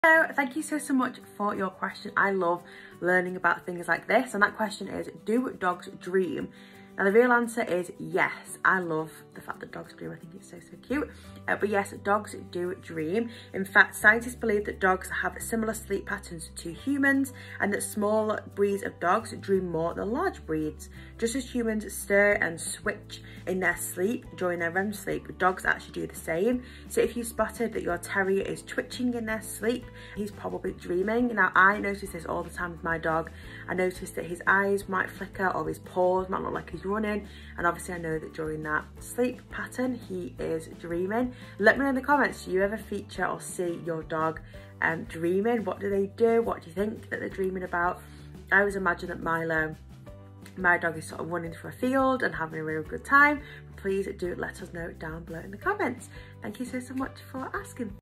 So thank you so much for your question. I love learning about things like this, and that question is, do dogs dream? Now the real answer is yes. I love the fact that dogs dream. I think it's so cute. But yes, dogs do dream. In fact, scientists believe that dogs have similar sleep patterns to humans, and that small breeds of dogs dream more than large breeds. Just as humans stir and switch in their sleep during their REM sleep, dogs actually do the same. So if you spotted that your terrier is twitching in their sleep, he's probably dreaming. Now I notice this all the time with my dog. I notice that his eyes might flicker or his paws might look like he's running, and obviously I know that during that sleep pattern he is dreaming. Let me know in the comments, do you ever feature or see your dog dreaming? What do they do? What do you think that they're dreaming about? I always imagine that Milo, my dog, is sort of running through a field and having a real good time. Please do let us know down below in the comments. Thank you so much for asking.